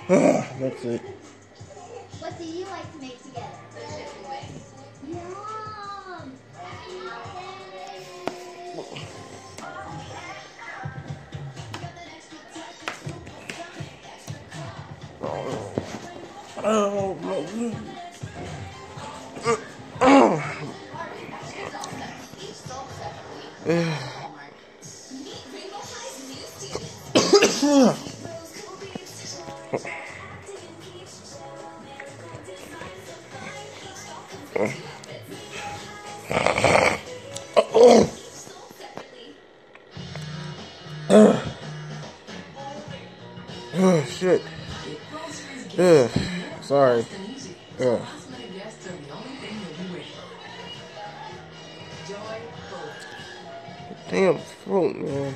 That's it. What do you like to make together? Yum! Oh, my Oh, shit. Sorry. Damn throat, man.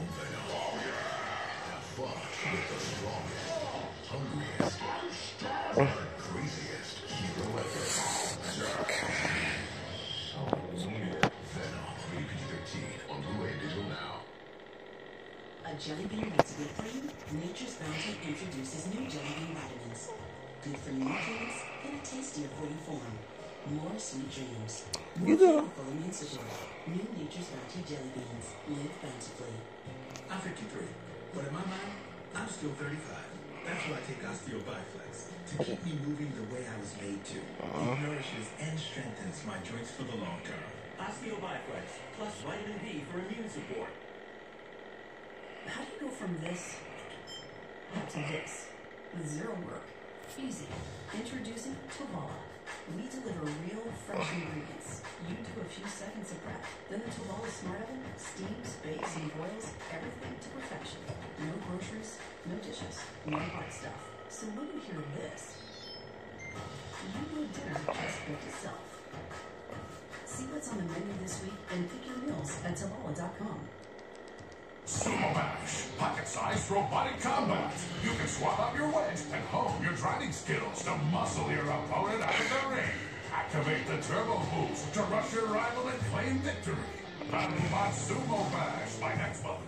A jelly bean needs to be clean. Nature's Bounty introduces new jelly bean vitamins. Good for nutrients in a tastier fruity form. More sweet dreams. More full immune support. New Nature's Bounty jelly beans. Live bountifully. I'm 53, but in my mind, I'm still 35. That's why I take Osteo Biflex to keep me moving the way I was made to. It nourishes and strengthens my joints for the long term. Osteo Biflex plus vitamin D for immune support. How do you go from this to this with zero work? Easy. Introducing Tovala. We deliver real, fresh ingredients. You do a few seconds of prep. Then the Tovala Smart Oven steams, bakes, and boils everything to perfection. No groceries, no dishes, no hard stuff. So when you hear this, you know dinner just built itself. See what's on the menu this week and pick your meals at Tovala.com. Sumo Bash, pocket-sized robotic combat. You can swap out your wedge and hone your driving skills to muscle your opponent out of the ring. Activate the turbo boost to rush your rival and claim victory. Unbox Sumo Bash by next month.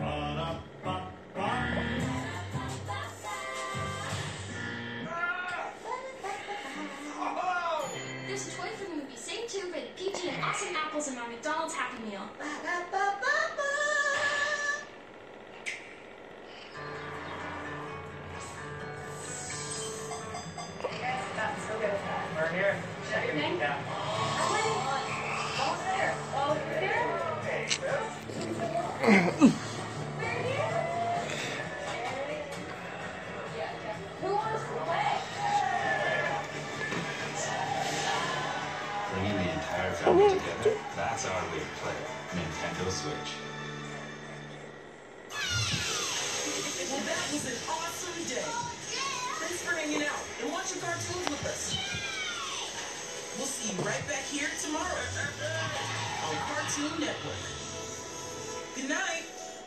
There's a toy for the movie Sing 2 rated PG and awesome apples in my McDonald's Happy Meal. We're here. Check your name down. Bringing the entire family together, that's our way to play. Nintendo Switch. Well, that was an awesome day. Thanks for hanging out and watching cartoons with us. We'll see you right back here tomorrow on Cartoon Network. Good night.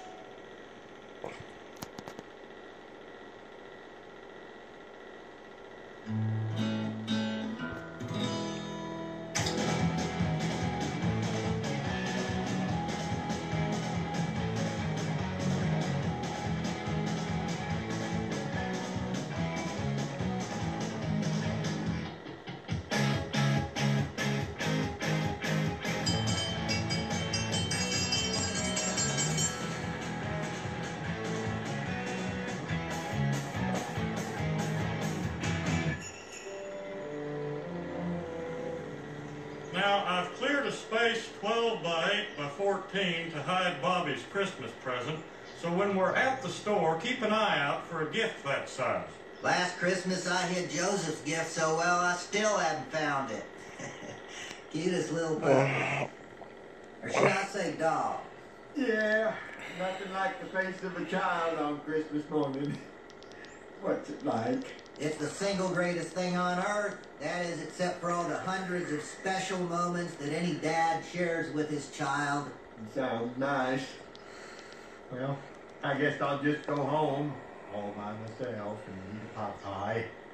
Now, I've cleared a space 12 by 8 by 14 to hide Bobby's Christmas present, so when we're at the store, keep an eye out for a gift that size. Last Christmas I hid Joseph's gift so well I still haven't found it. Cutest little puppy. Or should I say dog? Yeah, nothing like the face of a child on Christmas morning. What's it like? It's the single greatest thing on earth. That is, except for all the hundreds of special moments that any dad shares with his child. Sounds nice. Well, I guess I'll just go home all by myself and eat a pot pie.